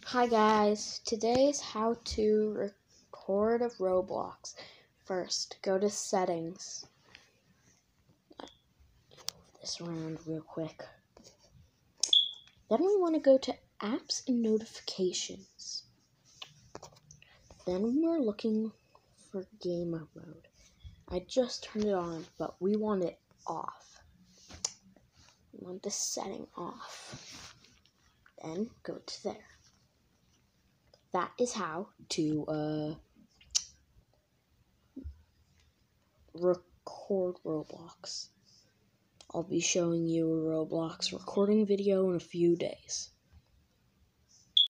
Hi guys, today's how to record a Roblox. First, go to settings. Move this around real quick. Then we want to go to apps and notifications. Then we're looking for game mode. I just turned it on, but we want it off. We want the setting off. Then go to there. That is how to record Roblox. I'll be showing you a Roblox recording video in a few days.